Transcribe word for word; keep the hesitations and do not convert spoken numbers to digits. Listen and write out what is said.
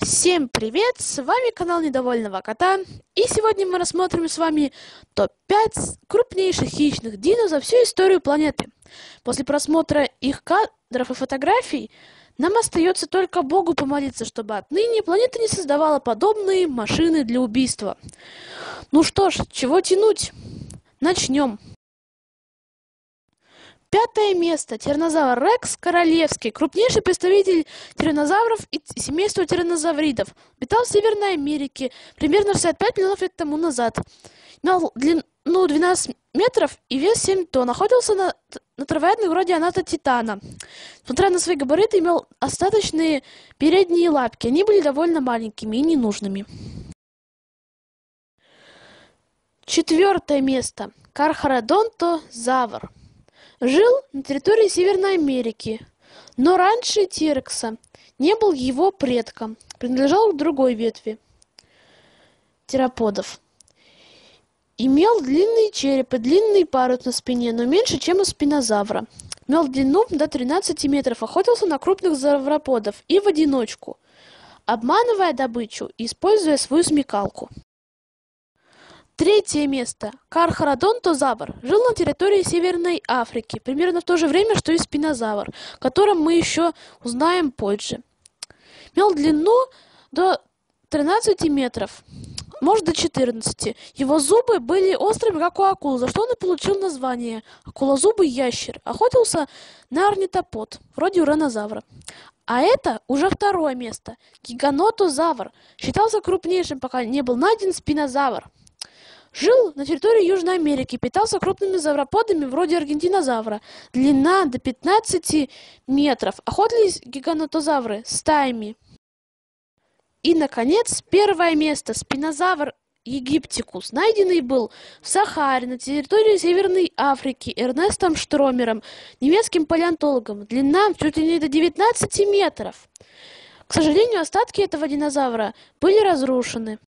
Всем привет! С вами канал Недовольного Кота. И сегодня мы рассмотрим с вами топ пять крупнейших хищных дино за всю историю планеты. После просмотра их кадров и фотографий нам остается только Богу помолиться, чтобы отныне планета не создавала подобные машины для убийства. Ну что ж, чего тянуть? Начнем. Пятое место. Тираннозавр Рекс королевский. Крупнейший представитель тираннозавров и семейства тираннозавридов. Обитал в Северной Америке примерно шестьдесят пять миллионов лет тому назад. Имел длину двенадцать метров и вес семь тонн. Охотился на, на травоядных вроде аната титана. Несмотря на свои габариты, имел остаточные передние лапки. Они были довольно маленькими и ненужными. Четвертое место. Кархародонтозавр. Жил на территории Северной Америки, но раньше Тирекса не был его предком, принадлежал к другой ветви тероподов. Имел длинный череп и длинный парус на спине, но меньше, чем у спинозавра. Имел длину до тринадцати метров, охотился на крупных завроподов и в одиночку, обманывая добычу и используя свою смекалку. Третье место. Кархародонтозавр жил на территории Северной Африки, примерно в то же время, что и спинозавр, о котором мы еще узнаем позже. Имел длину до тринадцати метров, может до четырнадцати. Его зубы были острыми, как у акул, за что он и получил название акулозубый ящер. Охотился на орнитопод, вроде уранозавра. А это уже второе место. Гиганотозавр считался крупнейшим, пока не был найден спинозавр. Жил на территории Южной Америки, питался крупными завроподами вроде аргентинозавра. Длина до пятнадцати метров. Охотились гиганотозавры стаями. И, наконец, первое место. Спинозавр египтикус. Найденный был в Сахаре, на территории Северной Африки, Эрнестом Штромером, немецким палеонтологом. Длина чуть ли не до девятнадцати метров. К сожалению, остатки этого динозавра были разрушены.